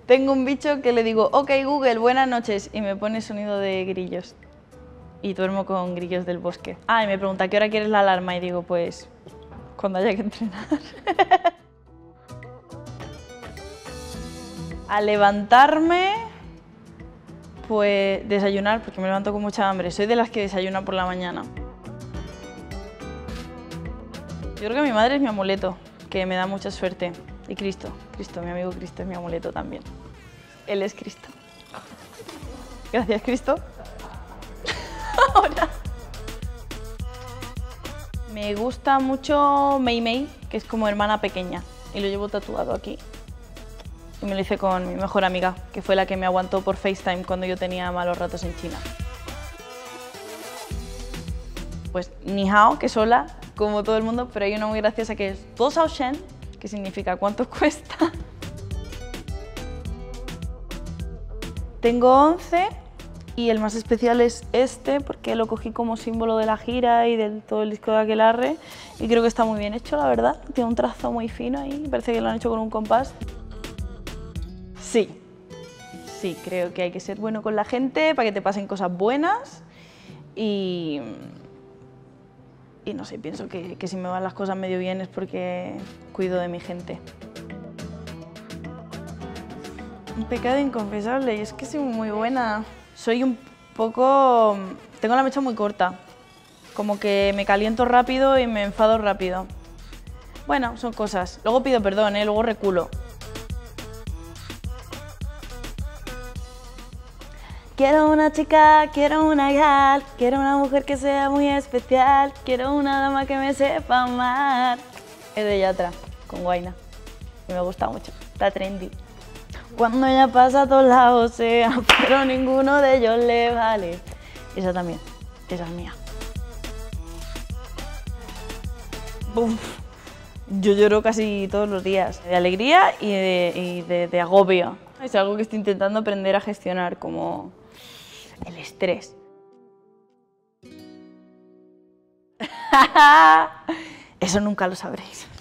Tengo un bicho que le digo, ok Google, buenas noches, y me pone sonido de grillos. Y duermo con grillos del bosque. Ah, y me pregunta, ¿qué hora quieres la alarma? Y digo, pues, cuando haya que entrenar. Al levantarme, pues desayunar, porque me levanto con mucha hambre. Soy de las que desayuna por la mañana. Yo creo que mi madre es mi amuleto, que me da mucha suerte. Y Cristo, mi amigo Cristo es mi amuleto también. Él es Cristo. Gracias, Cristo. Ahora. Me gusta mucho Mei Mei, que es como hermana pequeña. Y lo llevo tatuado aquí. Y me lo hice con mi mejor amiga, que fue la que me aguantó por FaceTime cuando yo tenía malos ratos en China. Pues ni hao, que sola, como todo el mundo, pero hay una muy graciosa que es 2,000, que significa ¿cuánto cuesta? Tengo 11 y el más especial es este, porque lo cogí como símbolo de la gira y de todo el disco de Aquelarre, y creo que está muy bien hecho, la verdad. Tiene un trazo muy fino ahí, parece que lo han hecho con un compás. Sí, creo que hay que ser bueno con la gente para que te pasen cosas buenas y no sé, pienso que si me van las cosas medio bien es porque cuido de mi gente. Un pecado inconfesable, y es que soy muy buena. Soy un poco... tengo la mecha muy corta, como que me caliento rápido y me enfado rápido. Bueno, son cosas. Luego pido perdón, luego reculo. Quiero una chica, quiero una gal, quiero una mujer que sea muy especial, quiero una dama que me sepa amar. Es de Yatra, con Guaina, y me gusta mucho, está trendy. Cuando ella pasa a todos lados, sea, pero ninguno de ellos le vale. Esa también, esa es mía. Uf, yo lloro casi todos los días, de alegría y de agobio. Es algo que estoy intentando aprender a gestionar, como el estrés. Eso nunca lo sabréis.